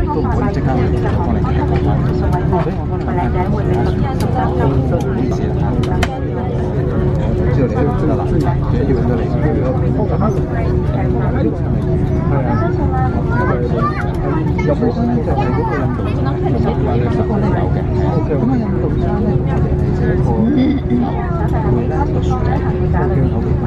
都唔可以即刻幫你解決翻。俾我幫你問下，唔好意思啊。知道你都得啦，要揾到你。有冇就係嗰個印度餐，嗰個咧有嘅。咁啊，印度餐咧，我哋係這個會咧一個薯仔，個叫口嘅。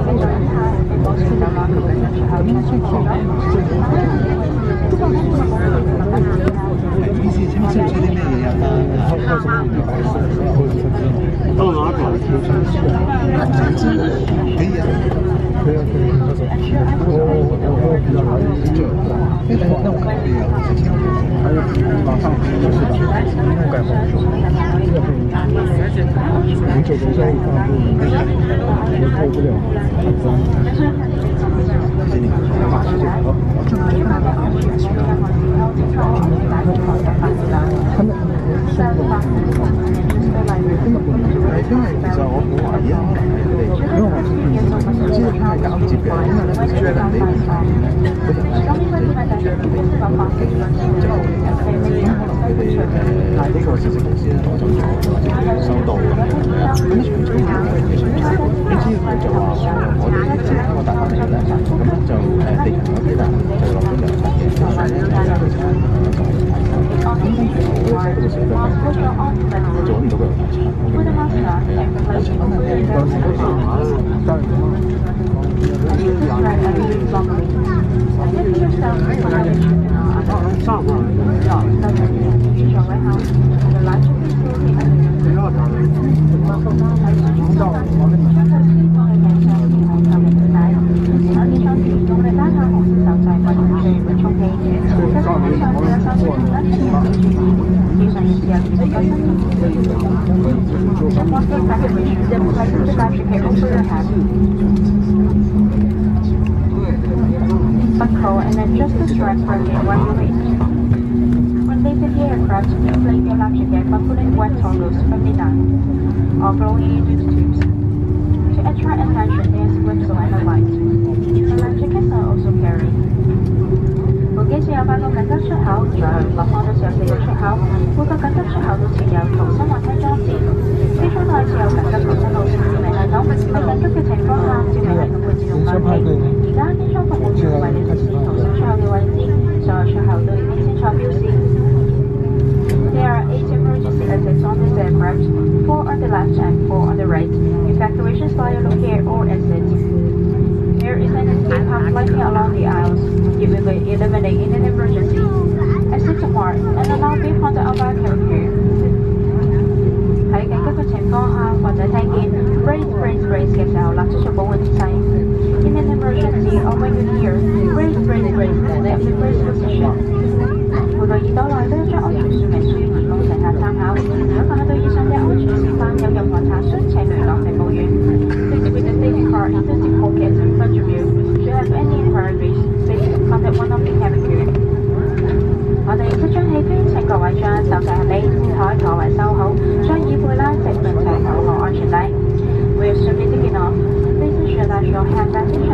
意思請問需唔需要啲咩嘢啊？到哪個？可以啊。可以啊，可以。那我可以啊。还有马上就是吧，不改红酒，这个可以。红酒等一下会发布，我扣不了，很脏。谢谢你，好，谢谢。好，他们因為其實我懷疑啊，因為我知道係交接嘅，因為咧最近呢邊嗰人咧即係佢哋嗰個機咧即係咁可能佢哋嗰個試食公司咧攞走咗，或者收到咁樣啊，咁詳情點樣嘅詳情？你知佢就話我哋即係個大班嚟咧，咁咧就地勤嗰邊啊就落咗兩層嘅，所以咧佢就咁跟住我即係嗰個寫得係做唔到嘅。 Buckle and adjust the strap firmly while you wait. When leaving the aircraft, inflate your life jacket by pulling wet towels firmly down or blowing it into the tubes. To attract attention, there's whistle and a light. The life jackets are also carried. 部機設有8個緊急出口，在落方都設有4個出口，每個緊急出口都設有逃生滑梯裝置。機艙內設有緊急逃生路線照明系統，喺緊急嘅情況下，照明系統會自動關閉。而家機艙服務員為你指示逃生出口嘅位置，所有出口都已經清楚標示。There are 8 emergency exits on this aircraft, 4 on the left and 4 on the right. Evacuations via locate or exit. There is an escape hatch lighting along the aisles. It will eliminate in an emergency. Exit to mark and allow behind the other carrier. 喺緊急嘅情況下，或者聽見 brace 嘅時候，立即做保護姿勢。In an emergency or when you hear brace, select the brace position. 每個耳朵內都有張安全說明書，提供乘客參考。如果對以上嘅安全示範有任何查詢，請聯絡乘務員。Please with the safety card in the seat pockets in front of you. Should have any inquiries, please contact one of the cabin crew. 我哋即將起飛，請各位將手提行李、台座位收好，將椅背拉直並且扣好安全帶。We are soon taking off. Please ensure that your hand baggage